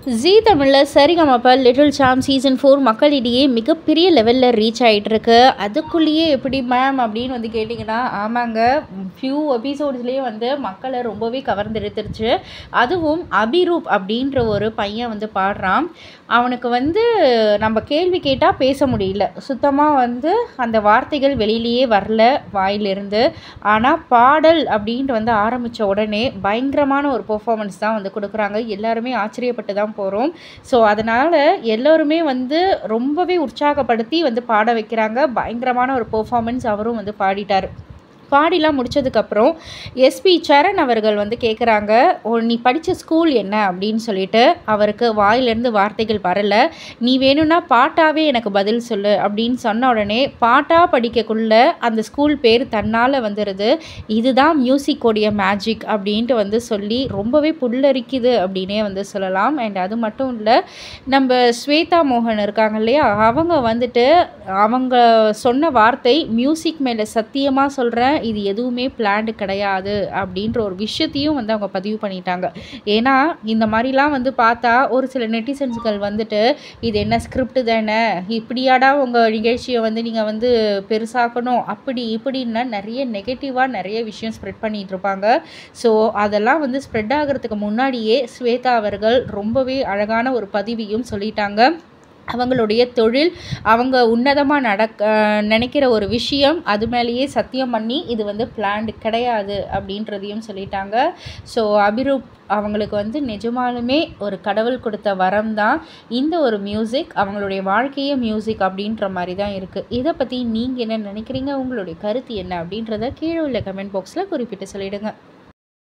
ஜீ தமிழில் சரிகமப்ப லிட்டில் சாம் சீசன் 4 மக்களிடையே மிகப்பெரிய லெவலில் ரீச் ஆகிட்டுருக்கு. அதுக்குள்ளேயே எப்படி மேம் அப்படின்னு வந்து கேட்டிங்கன்னா, ஆமாங்க, ஃபியூ எபிசோட்ஸ்லேயே வந்து மக்களை ரொம்பவே கவர்ந்தெடுத்துருச்சு. அதுவும் அபிரூப் அப்படின்ற ஒரு பையன் வந்து பாடுறான். அவனுக்கு வந்து நம்ம கேள்வி கேட்டால் பேச முடியல, சுத்தமாக வந்து அந்த வார்த்தைகள் வெளியிலேயே வரல வாயிலிருந்து. ஆனால் பாடல் அப்படின்ட்டு வந்து ஆரம்பித்த உடனே பயங்கரமான ஒரு பெர்ஃபார்மன்ஸ் தான் வந்து கொடுக்குறாங்க. எல்லாருமே ஆச்சரியப்பட்டு தான் போகிறோம். ஸோ அதனால் எல்லோருமே வந்து ரொம்பவே உற்சாகப்படுத்தி வந்து பாட வைக்கிறாங்க. பயங்கரமான ஒரு பெர்ஃபார்மன்ஸ் அவரும் வந்து பாடிட்டார். பாடிலாம் முடித்ததுக்கப்புறம் எஸ்பி சரண் அவர்கள் வந்து கேட்குறாங்க, நீ படித்த ஸ்கூல் என்ன அப்படின்னு சொல்லிட்டு. அவருக்கு வாயிலேருந்து வார்த்தைகள் வரலை. நீ வேணும்னா பாட்டாவே எனக்கு பதில் சொல்லு அப்படின்னு சொன்ன உடனே பாட்டாக படிக்கக்குள்ள அந்த ஸ்கூல் பேர் தன்னால் வந்துடுது. இதுதான் மியூசிக்கோடைய மேஜிக் அப்படின்ட்டு வந்து சொல்லி ரொம்பவே புல்லரிக்குது அப்படின்னே வந்து சொல்லலாம். அண்ட் அது மட்டும் இல்லை, நம்ம ஸ்வேதா மோகன் இருக்காங்க இல்லையா, அவங்க வந்துட்டு அவங்க சொன்ன வார்த்தை, மியூசிக் மேலே சத்தியமாக சொல்கிறேன், இது எதுவுமே பிளான்டு கிடையாது அப்படின்ற ஒரு விஷயத்தையும் வந்து அவங்க பதிவு பண்ணிட்டாங்க. ஏன்னா இந்த மாதிரிலாம் வந்து பார்த்தா ஒரு சில நெட்டிசன்ஸ்கள் வந்துட்டு, இது என்ன ஸ்கிரிப்ட் தானே, இப்படியாடா உங்கள் நிகழ்ச்சியை வந்து நீங்கள் வந்து பெருசாக்கணும் அப்படி இப்படின்னா நிறைய நெகட்டிவாக நிறைய விஷயம் ஸ்ப்ரெட் பண்ணிகிட்டு இருப்பாங்க. ஸோ அதெல்லாம் வந்து ஸ்ப்ரெட் ஆகிறதுக்கு முன்னாடியே ஸ்வேதா அவர்கள் ரொம்பவே அழகான ஒரு பதிவையும் சொல்லிட்டாங்க. அவங்களுடைய தொழில், அவங்க உன்னதமாக நினைக்கிற ஒரு விஷயம், அது மேலேயே சத்தியம் பண்ணி இது வந்து பிளான்டு கிடையாது அப்படின்றதையும் சொல்லிட்டாங்க. ஸோ அபிரூப் அவங்களுக்கு வந்து நிஜமாலுமே ஒரு கடவுள் கொடுத்த வரம் தான் இந்த ஒரு மியூசிக். அவங்களுடைய வாழ்க்கையே மியூசிக் அப்படின்ற மாதிரி தான் இருக்குது. இதை பற்றி நீங்கள் என்ன நினைக்கிறீங்க? உங்களுடைய கருத்து என்ன அப்படின்றத கீழே உள்ள கமெண்ட் பாக்ஸில் குறிப்பிட்டு சொல்லிவிடுங்க.